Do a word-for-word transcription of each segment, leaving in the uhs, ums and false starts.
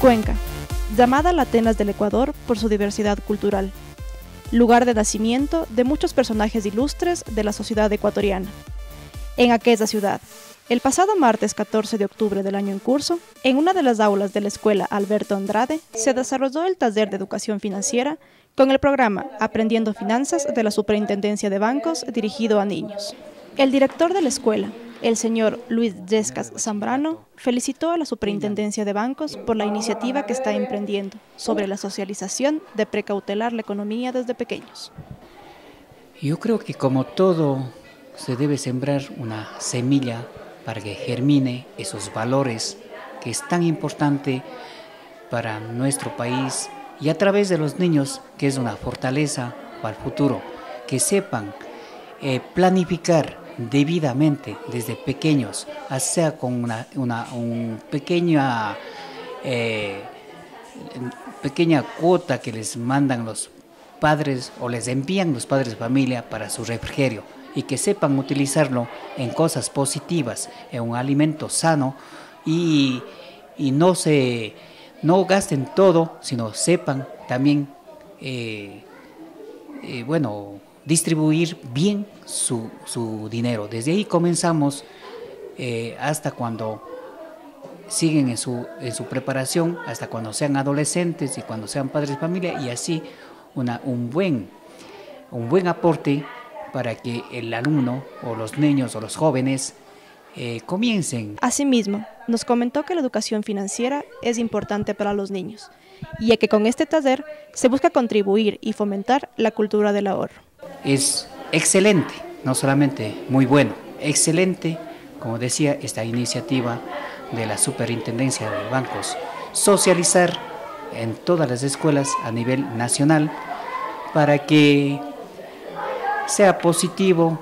Cuenca, llamada la Atenas del Ecuador por su diversidad cultural, lugar de nacimiento de muchos personajes ilustres de la sociedad ecuatoriana. En aquella ciudad, el pasado martes catorce de octubre del año en curso, en una de las aulas de la Escuela Alberto Andrade, se desarrolló el taller de educación financiera con el programa Aprendiendo Finanzas de la Superintendencia de Bancos dirigido a niños. El director de la escuela, el señor Luis Yescas Zambrano, felicitó a la Superintendencia de Bancos por la iniciativa que está emprendiendo sobre la socialización de precautelar la economía desde pequeños. Yo creo que como todo se debe sembrar una semilla para que germine esos valores que es tan importante para nuestro país y a través de los niños, que es una fortaleza para el futuro, que sepan eh, planificar debidamente desde pequeños, sea con una, una un pequeña, eh, pequeña cuota que les mandan los padres o les envían los padres de familia para su refrigerio, y que sepan utilizarlo en cosas positivas, en un alimento sano y, y no, se, no gasten todo, sino sepan también eh, eh, bueno, distribuir bien su, su dinero. Desde ahí comenzamos eh, hasta cuando siguen en su, en su preparación, hasta cuando sean adolescentes y cuando sean padres de familia, y así una, un, buen, un buen aporte para que el alumno o los niños o los jóvenes eh, comiencen. Asimismo, nos comentó que la educación financiera es importante para los niños, y que con este taller se busca contribuir y fomentar la cultura del ahorro. Es excelente, no solamente muy bueno, excelente, como decía, esta iniciativa de la Superintendencia de Bancos, socializar en todas las escuelas a nivel nacional para que sea positivo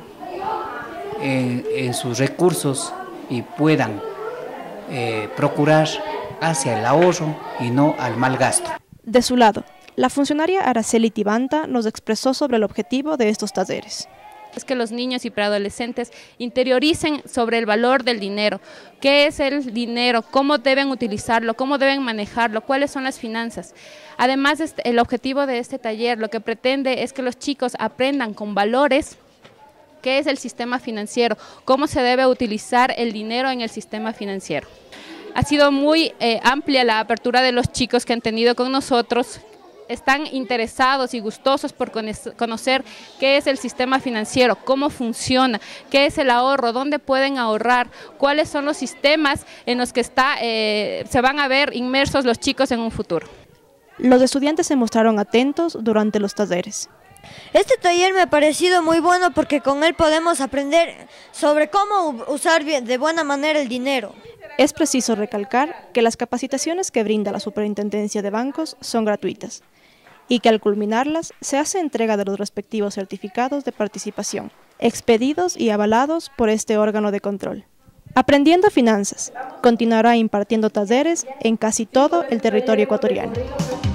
en, en sus recursos y puedan eh, procurar hacia el ahorro y no al mal gasto. De su lado, la funcionaria Araceli Tibanta nos expresó sobre el objetivo de estos talleres. Es que los niños y preadolescentes interioricen sobre el valor del dinero. ¿Qué es el dinero? ¿Cómo deben utilizarlo? ¿Cómo deben manejarlo? ¿Cuáles son las finanzas? Además, el objetivo de este taller lo que pretende es que los chicos aprendan con valores qué es el sistema financiero, cómo se debe utilizar el dinero en el sistema financiero. Ha sido muy eh, amplia la apertura de los chicos que han tenido con nosotros. Están interesados y gustosos por conocer qué es el sistema financiero, cómo funciona, qué es el ahorro, dónde pueden ahorrar, cuáles son los sistemas en los que está, eh, se van a ver inmersos los chicos en un futuro. Los estudiantes se mostraron atentos durante los talleres. Este taller me ha parecido muy bueno porque con él podemos aprender sobre cómo usar de buena manera el dinero. Es preciso recalcar que las capacitaciones que brinda la Superintendencia de Bancos son gratuitas y que al culminarlas se hace entrega de los respectivos certificados de participación, expedidos y avalados por este órgano de control. Aprendiendo Finanzas continuará impartiendo talleres en casi todo el territorio ecuatoriano.